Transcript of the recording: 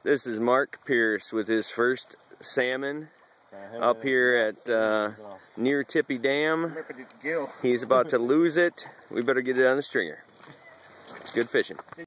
This is Mark Pierce with his first salmon up here at near Tippy Dam. He's about to lose it. We better get it on the stringer. Good fishing.